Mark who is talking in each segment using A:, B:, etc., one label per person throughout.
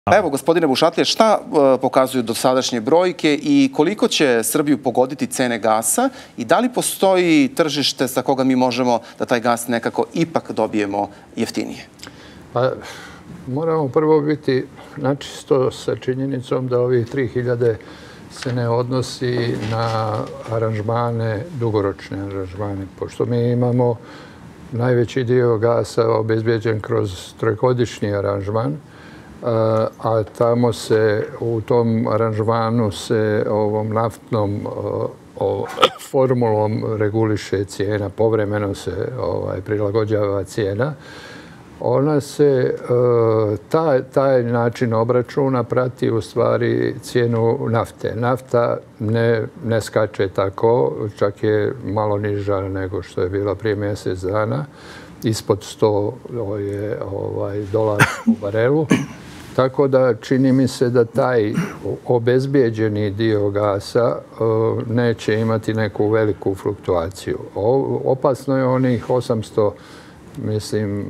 A: Pa evo, gospodine Bušatlija, šta pokazuju dosadašnje brojke i koliko će Srbiju pogoditi cene gasa i da li postoji tržište sa koga mi možemo da taj gas nekako ipak dobijemo jeftinije?
B: Pa, moramo prvo biti načisto sa činjenicom da ovih 3000 se ne odnosi na aranžmane, dugoročne aranžmane, pošto mi imamo najveći dio gasa obezbeđen kroz trogodišnji aranžman, a tamo se u tom aranžmanu se ovom naftnom formulom reguliše cijena, povremeno se prilagođava cijena. Ona se, taj način obračuna prati u stvari cijenu nafte. Nafta ne skače tako, čak je malo niža nego što je bila prije mjesec dana. Ispod 100 je dolara u barelu. Tako da čini mi se da taj obezbijeđeni dio gasa neće imati neku veliku fluktuaciju. Opasno je onih 800, mislim,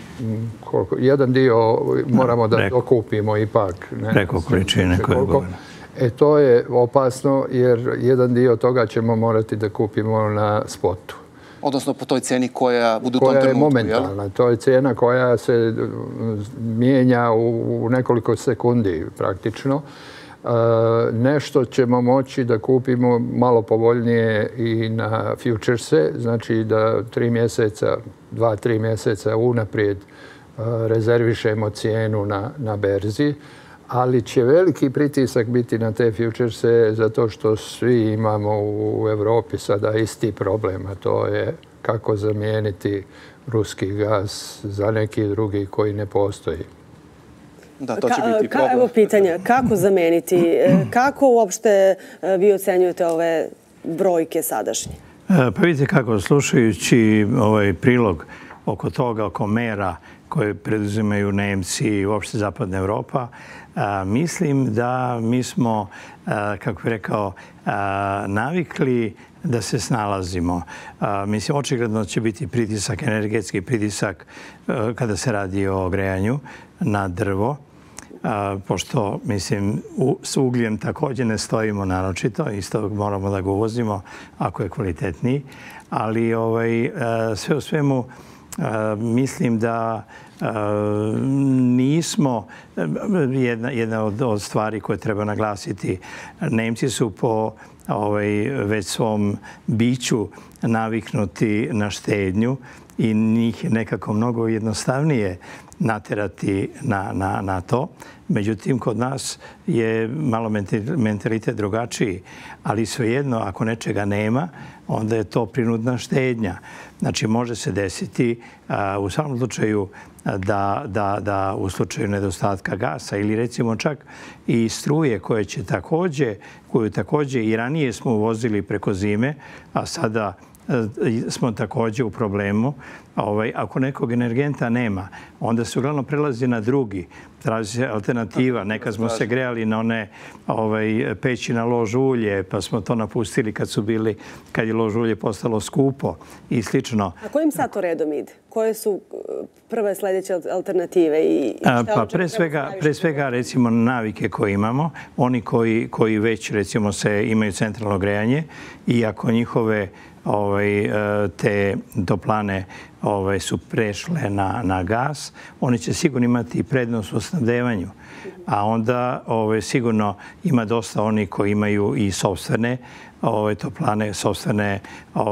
B: jedan dio moramo da dokupimo ipak.
C: Preko količine koje govorimo.
B: To je opasno jer jedan dio toga ćemo morati da kupimo na spotu.
A: Odnosno po toj ceni koja bude u tom trenutku, jel?
B: Koja je momentalna. To je cena koja se mijenja u nekoliko sekundi praktično. Nešto ćemo moći da kupimo malo povoljnije i na futurese, znači da 2-3 mjeseca unaprijed rezervišemo cijenu na berzi, ali će veliki pritisak biti na te futurese zato što svi imamo u Evropi sada isti problem, a to je kako zamijeniti ruski gas za neki drugi koji ne postoji.
A: Da, to će biti problem.
D: Evo pitanja, kako zameniti? Kako uopšte vi ocenjujete ove brojke sadašnje?
C: Pa vidite kako, slušajući ovaj prilog oko toga, oko mera koje preduzimaju Nemci i uopšte Zapadna Evropa, mislim da mi smo, kako bih rekao, navikli da se snalazimo. Mislim, očigledno će biti pritisak, energetski pritisak kada se radi o grejanju na drvo, pošto, mislim, s ugljem također ne stojimo naročito, isto moramo da ga uvozimo ako je kvalitetniji, ali sve u svemu mislim da nismo, jedna od stvari koje treba naglasiti, Nemci su po već svom biću naviknuti na štednju i njih je nekako mnogo jednostavnije naterati na to. Međutim, kod nas je malo mentalitet drugačiji, ali svejedno, ako nečega nema, onda je to prinudna štednja. Znači, može se desiti u svakom slučaju da u slučaju nedostatka gasa ili recimo čak i struje koju također i ranije smo uvozili preko zime, a sada smo također u problemu. Ako nekog energenta nema, onda se uglavnom prelazi na drugi. Traži se alternativa. Nekad smo se grejali na one peći na lož ulje, pa smo to napustili kad je lož ulje postalo skupo i slično.
D: A kojim sad to redom ide? Koje su prve sljedeće alternative?
C: Pa pre svega, recimo, navike koje imamo, oni koji već, recimo, imaju centralno grejanje i ako njihove te toplane su prešle na gas, oni će sigurno imati prednost u snabdevanju. A onda sigurno ima dosta oni koji imaju i sopstvene toplane, sopstvene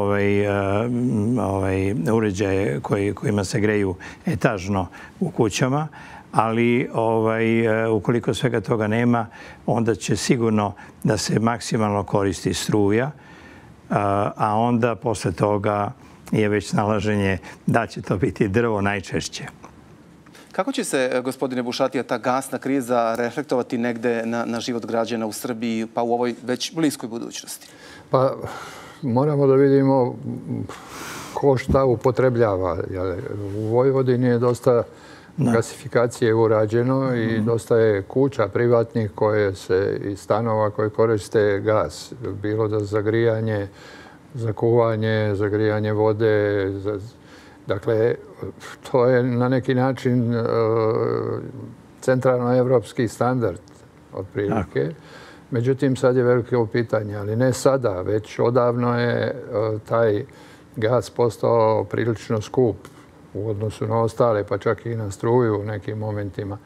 C: uređaje kojima se greju etažno u kućama, ali ukoliko svega toga nema, onda će sigurno da se maksimalno koristi struja, a onda posle toga je već snalaženje da će to biti drvo najčešće.
A: Kako će se, gospodine Bušatlija, ta gasna kriza reflektovati negde na život građana u Srbiji, pa u ovoj već bliskoj budućnosti?
B: Pa moramo da vidimo ko šta upotrebljava. U Vojvodini je dosta gasifikacije urađeno i dosta je kuća privatnih i stanova koje koriste gas. Bilo da za grijanje, za kuvanje, za grijanje vode. Dakle, to je na neki način centralnoevropski standard otprilike. Međutim, sad je veliko pitanje, ali ne sada, već odavno je taj gas postao prilično skup u odnosu na ostale, pa čak i na struju u nekim momentima.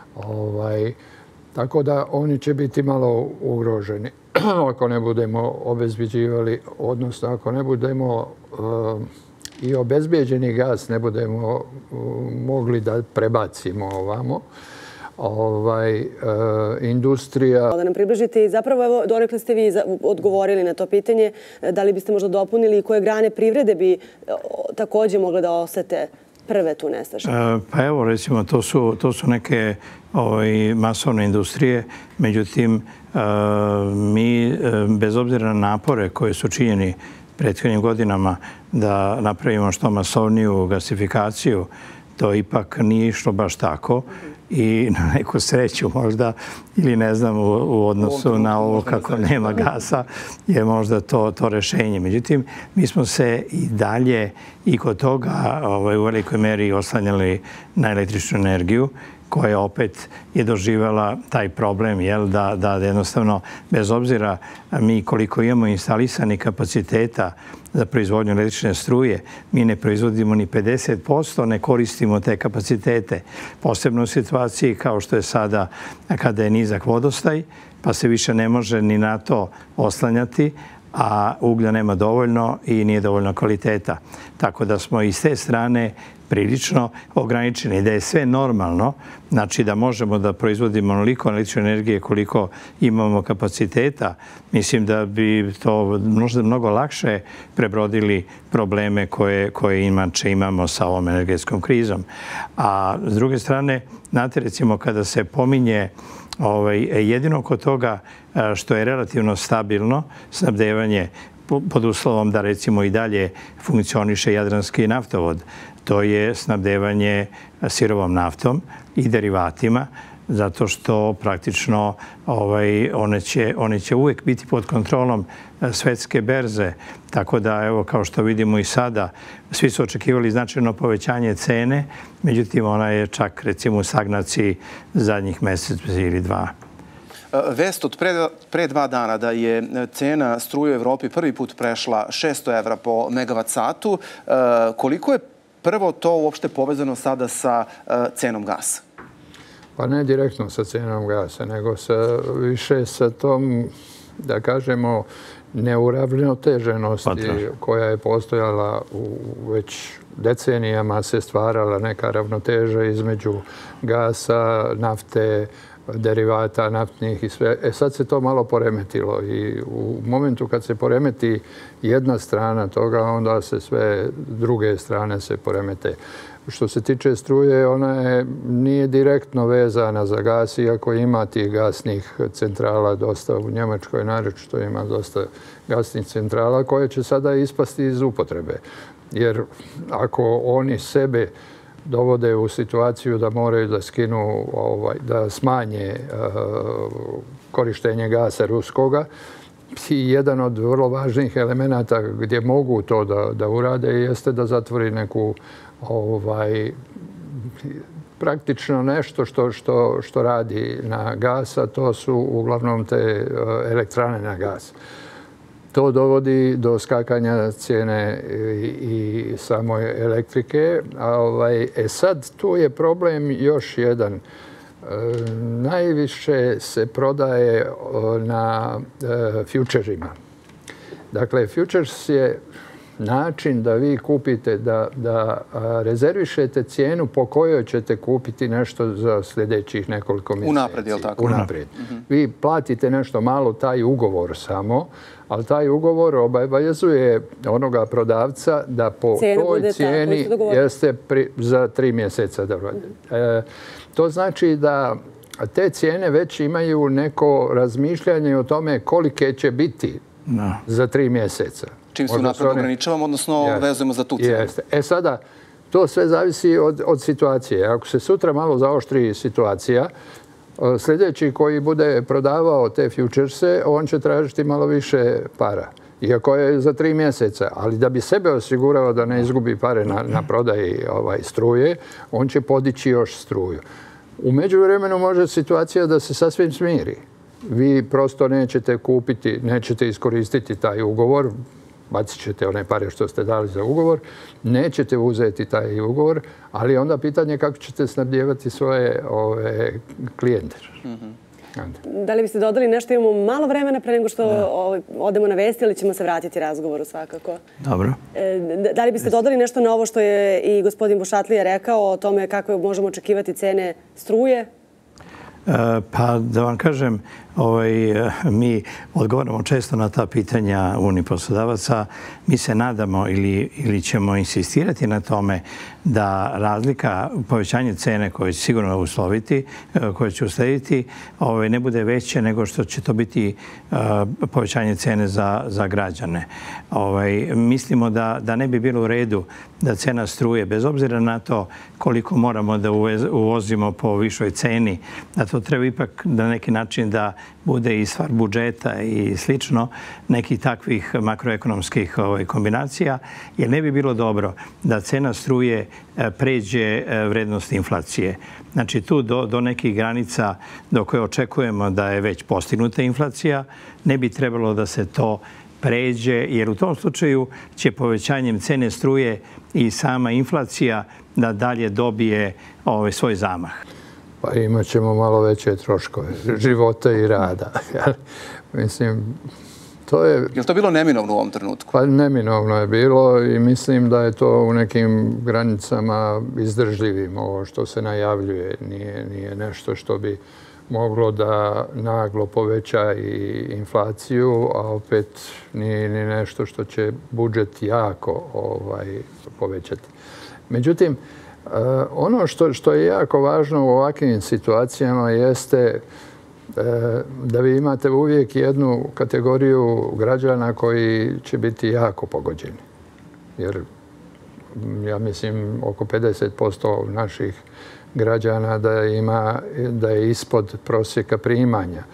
B: Tako da oni će biti malo ugroženi ako ne budemo obezbeđivali, odnosno ako ne budemo i obezbeđeni gas ne budemo mogli da prebacimo ovamo. Industrija...
D: Da nam približite i zapravo, evo, donekle ste vi odgovorili na to pitanje, da li biste možda dopunili i koje grane privrede bi također mogle da osete prve tu nestašice?
C: Pa evo, recimo, to su neke masovne industrije. Međutim, mi, bez obzira na napore koje su činjeni prethodnim godinama da napravimo što masovniju gasifikaciju, to ipak nije išlo baš tako. I na neku sreću možda, ili ne znam, u odnosu na ovo kako nema gasa, je možda to rešenje. Međutim, mi smo se i dalje i kod toga u velikoj meri oslanjali na električnu energiju, koja opet je doživjela taj problem, da jednostavno, bez obzira mi koliko imamo instalisanih kapaciteta za proizvodnju električne struje, mi ne proizvodimo ni 50%, ne koristimo te kapacitete. Posebno u situaciji kao što je sada kada je nizak vodostaj, pa se više ne može ni na to oslanjati, a uglja nema dovoljno i nije dovoljno kvaliteta. Tako da smo i s te strane prilično ograničeni. Da je sve normalno, znači da možemo da proizvodimo onoliko električne energije koliko imamo kapaciteta, mislim da bi to možda mnogo lakše prebrodili probleme koje inače imamo sa ovom energetskom krizom. A s druge strane, znate, recimo, kada se pominje jedino kod toga što je relativno stabilno snabdevanje pod uslovom da recimo i dalje funkcioniše Jadranski naftovod, to je snabdevanje sirovom naftom i derivatima, zato što praktično one će uvijek biti pod kontrolom svetske berze. Tako da, evo, kao što vidimo i sada, svi su očekivali značajno povećanje cene, međutim, ona je čak, recimo, u stagnaciji zadnjih mjesec ili dva.
A: Vest od pre 2 dana da je cena struje u Evropi prvi put prešla 600 evra po megavat satu. Koliko je prvo to uopšte povezano sada sa cenom gasa?
B: Pa ne direktno sa cenom gasa, nego više sa tom, da kažemo, neuravnoteženosti koja je postojala već decenijama, se stvarala neka ravnoteža između gasa, nafte, derivata naftnih i sve. Sad se to malo poremetilo i u momentu kad se poremeti jedna strana toga, onda se sve druge strane se poremete. Što se tiče struje, ona nije direktno vezana za gas, iako ima tih gasnih centrala dosta u Njemačkoj, naročito ima dosta gasnih centrala koje će sada ispasti iz upotrebe. Jer ako oni sebe dovode u situaciju da moraju da skinu, da smanje korištenje gasa ruskoga, i jedan od vrlo važnih elemenata gdje mogu to da urade jeste da zatvori neku praktično nešto što radi na gas, a to su uglavnom te elektrane na gas. To dovodi do skakanja cijene i samoj elektrike. Sad tu je problem još jedan. Najviše se prodaje na futurima. Dakle, futures je način da vi kupite, da rezervišete cijenu po kojoj ćete kupiti nešto za sljedećih nekoliko mjeseci.
A: Unapred, je li tako?
B: Unapred. Vi platite nešto malo, taj ugovor samo, ali taj ugovor obavezuje onoga prodavca da po toj cijeni jeste za 3 mjeseca. To znači da te cijene već imaju neko razmišljanje o tome kolike će biti za 3 mjeseca.
A: Čim se napred ograničavamo, odnosno vezujemo za tu cijenu.
B: Sada, to sve zavisi od situacije. Ako se sutra malo zaoštri situacija, sljedeći koji bude prodavao te futurese, on će tražiti malo više para. Iako je za 3 mjeseca, ali da bi sebe osigurao da ne izgubi pare na prodaji struje, on će podići još struju. U međuvremenu može situacija da se sasvim smiri. Vi prosto nećete kupiti, nećete iskoristiti taj ugovor, bacit ćete one pare što ste dali za ugovor, nećete uzeti taj ugovor, ali onda pitanje kako ćete snabdijevati svoje klijente.
D: Da li biste dodali nešto? Imamo malo vremena pre nego što odemo na vesti, ali ćemo se vratiti razgovoru svakako.
C: Dobro.
D: Da li biste dodali nešto na ovo što je i gospodin Bušatlija rekao o tome kako možemo očekivati cene struje?
C: Pa da vam kažem, mi odgovaramo često na ta pitanja Unije poslodavaca. Mi se nadamo ili ćemo insistirati na tome da razlika povećanje cene koje će sigurno usloviti, koje će uslediti, ne bude veće nego što će to biti povećanje cene za građane. Mislimo da ne bi bilo u redu da cena struje, bez obzira na to koliko moramo da uvozimo po višoj ceni, da to treba ipak na neki način da bude i stvar budžeta i slično, nekih takvih makroekonomskih kombinacija, jer ne bi bilo dobro da cena struje pređe vrednost inflacije. Znači tu do nekih granica do koje očekujemo da je već postignuta inflacija, ne bi trebalo da se to pređe, jer u tom slučaju će povećanjem cene struje i sama inflacija da dalje dobije svoj zamah.
B: Pa imat ćemo malo veće troškove života i rada. Mislim, to je...
A: Je li to bilo neminovno u ovom trenutku?
B: Pa neminovno je bilo i mislim da je to u nekim granicama izdržljivim. Ovo što se najavljuje nije nešto što bi moglo da naglo poveća i inflaciju, a opet nije ni nešto što će budžet jako povećati. Međutim, ono što je jako važno u ovakvim situacijama jeste da vi imate uvijek jednu kategoriju građana koji će biti jako pogođeni. Jer ja mislim oko 50% naših građana da je ispod prosjeka primanja.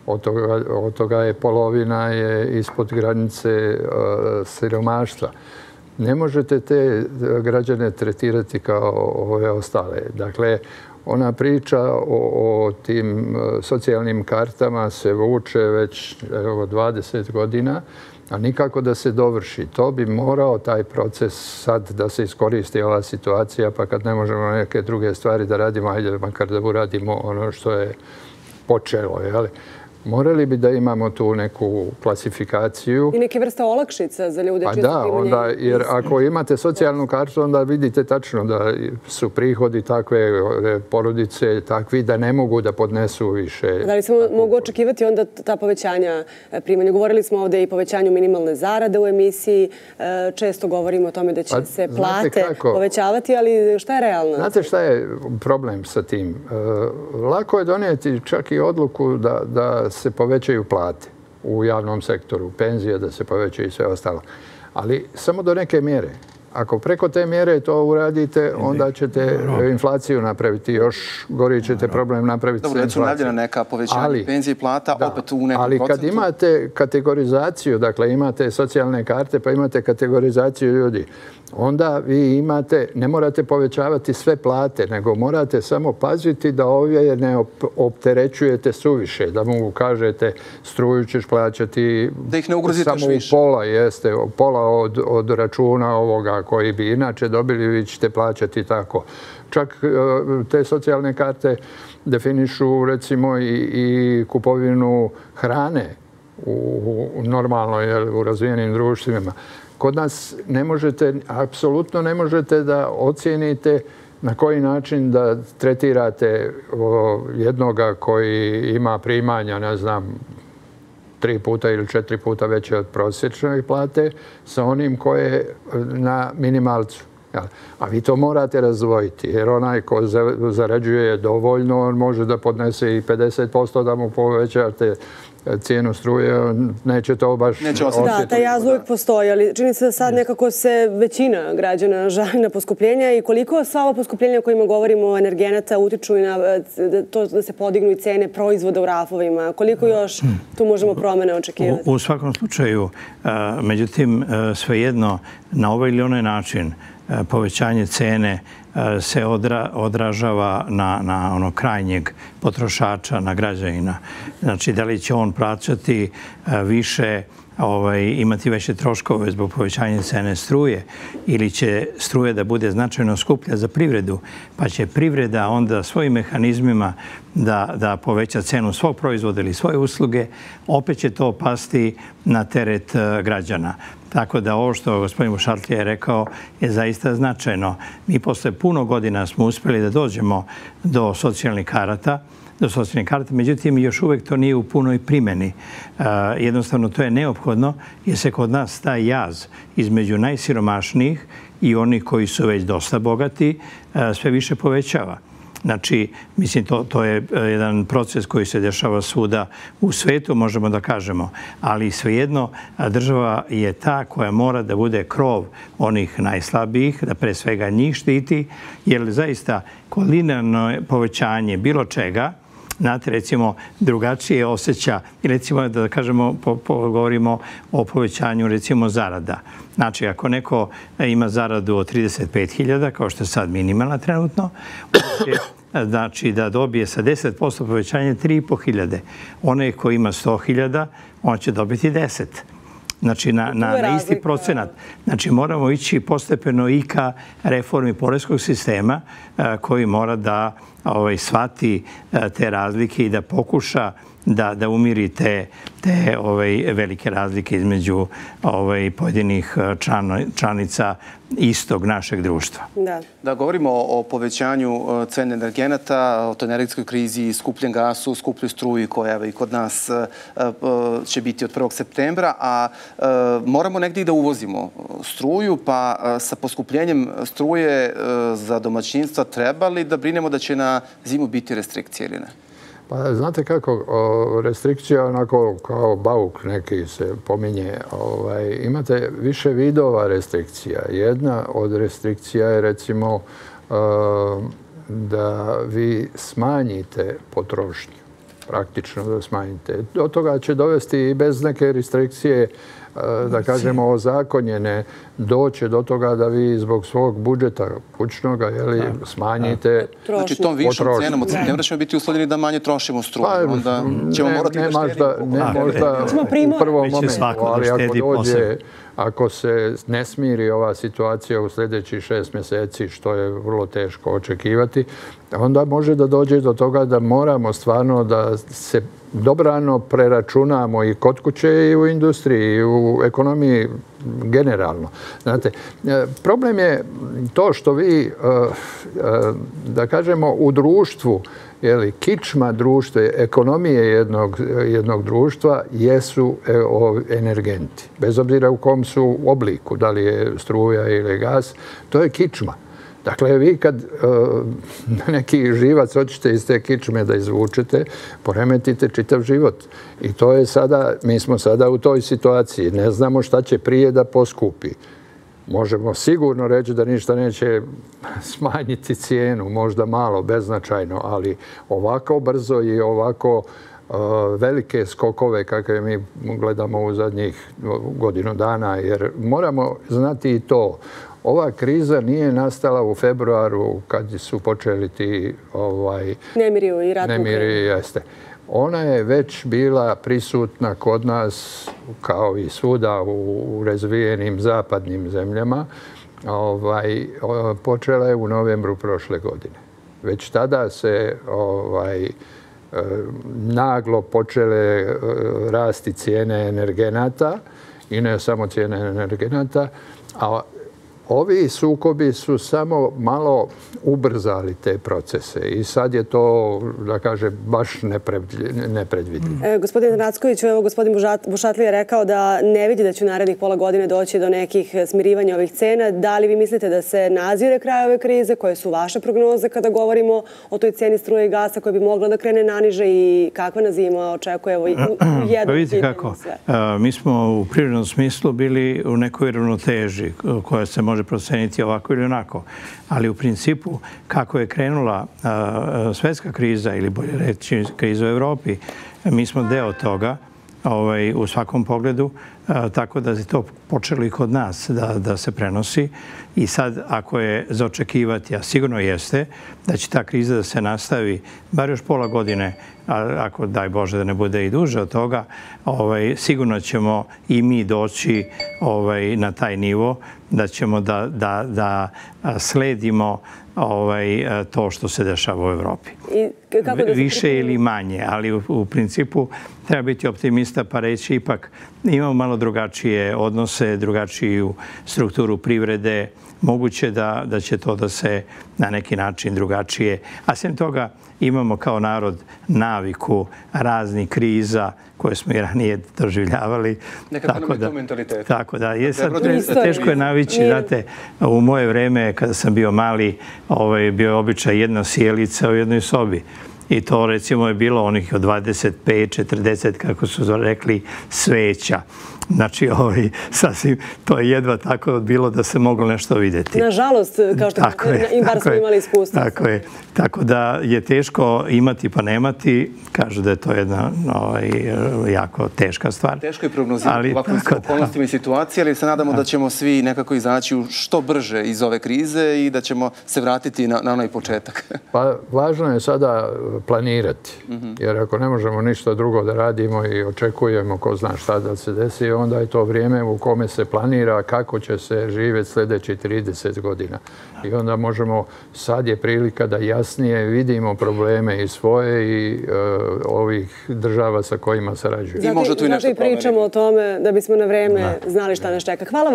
B: Od toga je polovina ispod granice siromaštva. Ne možete te građane tretirati kao ove ostale. Dakle, ona priča o tim socijalnim kartama se vuče već 20 godina, a nikako da se dovrši. To bi morao taj proces sad da se iskoristi ova situacija, pa kad ne možemo neke druge stvari da radimo, ajde makar da uradimo ono što je počelo. Morali bi da imamo tu neku klasifikaciju.
D: I neke vrste olakšica za ljude čije su primanje.
B: Da, jer ako imate socijalnu kartu, onda vidite tačno da su prihodi takve porodice takvi da ne mogu da podnesu više.
D: Da li se mogu očekivati onda ta povećanja primanja? Govorili smo ovdje i povećanju minimalne zarade u emisiji. Često govorimo o tome da će se plate povećavati, ali šta je realno?
B: Znate šta je problem sa tim? Lako je donijeti čak i odluku da se povećaju plate u javnom sektoru, penzije da se povećaju i sve ostalo. Ali samo do neke mjere. Ako preko te mjere to uradite, onda ćete inflaciju napraviti. Još gori ćete problem napraviti sa inflacijom.
A: Dobro, najavljena neka povećanja penzije i plata, opet u nekom
B: ali
A: procentu.
B: kad imate kategorizaciju, dakle imate socijalne karte, pa imate kategorizaciju ljudi, onda vi ne morate povećavati sve plate, nego morate samo paziti da ovdje ne opterećujete suviše, da mu kažete struju ćeš plaćati
A: da ih ne ugrozite
B: samo u pola od računa ovoga koji bi inače dobili, vi ćete plaćati tako. Čak te socijalne karte definišu recimo i kupovinu hrane normalno u razvijenim društvima. Kod nas apsolutno ne možete da ocijenite na koji način da tretirate jednoga koji ima primanja, ne znam, 3 puta ili 4 puta veće od prosječne plate sa onim koje je na minimalcu. A vi to morate razdvojiti, jer onaj ko zarađuje dovoljno, on može da podnese i 50% da mu povećate cijenu struje, neće to baš osjetiti.
D: Da, taj jaz uvijek postoji, ali čini se da sad nekako se većina građana žali na poskupljenja i koliko sva ova poskupljenja o kojima govorimo energenata utiču i na to da se podignu i cene proizvoda u rafovima, koliko još tu možemo promene očekivati?
C: U svakom slučaju, međutim, svejedno, na ovaj ili onaj način, povećanje cene se odražava na onog krajnjeg potrošača, na građanina. Znači, da li će on plaćati više, imati veće troškove zbog povećanja cene struje ili će struje da bude značajno skuplja za privredu, pa će privreda onda svojim mehanizmima da poveća cenu svog proizvoda ili svoje usluge, opet će to pasti na teret građana. Tako da ovo što gospodin Bušatlija je rekao je zaista značajno. Mi posle puno godina smo uspjeli da dođemo do socijalnih karata, međutim još uvek to nije u punoj primjeni. Jednostavno to je neophodno jer se kod nas taj jaz između najsiromašnijih i onih koji su već dosta bogati sve više povećava. Znači, mislim, to je jedan proces koji se dešava svuda u svetu, možemo da kažemo. Ali svejedno, država je ta koja mora da bude krov onih najslabijih, da pre svega njih štiti, jer zaista linearno povećanje bilo čega, znate, recimo, drugačije osjeća, i recimo, da kažemo, govorimo o povećanju, recimo, zarada. Znači, ako neko ima zaradu od 35.000, kao što je sad minimalna trenutno, znači da dobije sa 10% povećanje 3.500. Onaj koji ima 100.000, on će dobiti 10. Znači, na isti procenat. Znači, moramo ići postepeno i ka reformi poreskog sistema koji mora da shvati te razlike i da pokuša da umiri te velike razlike između pojedinih članica istog našeg društva.
A: Da, govorimo o povećanju cene energenata, o toj energetskoj krizi, skupljem gasu, skupljoj struji koja i kod nas će biti od 1. septembra, a moramo negdje i da uvozimo struju, pa sa poskupljenjem struje za domaćinstva treba li da brinemo da će na zimu biti restrikcije ili ne?
B: Pa znate kako, restrikcija onako kao bauk neki se pominje. Imate više vidova restrikcija. Jedna od restrikcija je recimo da vi smanjite potrošnju. Praktično da smanjite. Do toga će dovesti i bez neke restrikcije, da kažemo, ozakonjene, doće do toga da vi zbog svog budžeta kućnog smanjite potrošnju.
A: Znači, tom višom cenom od septembra ćemo biti uslovljeni da manje trošimo struju. Onda ćemo morati da štedimo.
B: Ne možda u prvom momentu, ali ako se ne smiri ova situacija u sljedećih 6 mjeseci, što je vrlo teško očekivati, onda može da dođe do toga da moramo stvarno da se dobrano preračunamo i kod kuće i u industriji i u ekonomiji generalno. Znate, problem je to što vi, da kažemo, u društvu, kičma društva, ekonomije jednog društva jesu energenti. Bez obzira u kom su obliku, da li je struja ili gas, to je kičma. Dakle, vi kad neki živac hoćete iz te kičme da izvučete, poremetite čitav život. I to je sada, mi smo sada u toj situaciji. Ne znamo šta će prije da poskupi. Možemo sigurno reći da ništa neće smanjiti cijenu, možda malo, beznačajno, ali ovako brzo i ovako velike skokove kakve mi gledamo u zadnjih godinu dana, jer moramo znati i to. Ova kriza nije nastala u februaru kad su počeli ti
D: nemiri i rat.
B: Nemiri, jeste. Ona je već bila prisutna kod nas, kao i svuda u razvijenim zapadnim zemljama. Počela je u novembru prošle godine. Već tada se naglo počele rasti cijene energenata i ne samo cijene energenata, a ovi sukobi su samo malo ubrzali te procese i sad je to, da kažem, baš nepredvidivo.
D: Gospodin Racković, evo gospodin Bušatlija je rekao da ne vidi da će u narednih pola godine doći do nekih smirivanja ovih cena. Da li vi mislite da se nazire kraj ove krize? Koje su vaše prognoze kada govorimo o toj ceni struje i gasa koja bi mogla da krene naniže i kakva nas zima očekuje u jednom pitanju?
C: Pa vidite kako, mi smo u prirodnom smislu bili u nekoj ravnoteži koja se može proceniti ovako ili onako. Ali u principu, kako je krenula svetska kriza ili bolje reći kriza u Evropi, mi smo deo toga u svakom pogledu. tako da je to počelo i kod nas da se prenosi. I sad, ako je za očekivati, a sigurno jeste, da će ta kriza da se nastavi bar još pola godine, ako daj Bože da ne bude i duže od toga, sigurno ćemo i mi doći na taj nivo, da ćemo da sledimo to što se dešava u Evropi. Više ili manje, ali u principu treba biti optimista pa reći ipak imamo malo drugačije odnose, drugačiju strukturu privrede, moguće da će to da se na neki način drugačije. A sem toga imamo kao narod naviku raznih kriza koje smo i ranije doživljavali.
A: Nekako nam je to mentalitet.
C: Tako da. Teško je navići, znate, u moje vreme kada sam bio mali, bio je običaj jedna sjelica u jednoj sobi. I to recimo je bilo onih od 25, 40, kako su rekli, sveća. Znači, sasvim, to je jedva tako bilo da se moglo nešto vidjeti.
D: Nažalost, kao što im bar smo imali iskustvo.
C: Tako je. Tako da je teško imati pa nemati. Kažu da je to jedna jako teška stvar.
A: Teško je prognozirati ovakvim okolnostima i situacije, ali se nadamo da ćemo svi nekako izaći što brže iz ove krize i da ćemo se vratiti na onaj početak.
B: Pa važno je sada planirati, jer ako ne možemo ništa drugo da radimo i očekujemo ko zna šta da se desi, onda je to vrijeme u kome se planira kako će se živjeti sljedeći 30 godina. I onda možemo, sad je prilika da jasnije vidimo probleme i svoje i ovih država sa kojima sarađujemo.
D: Zato i pričamo o tome da bismo na vreme znali šta nas čeka. Hvala.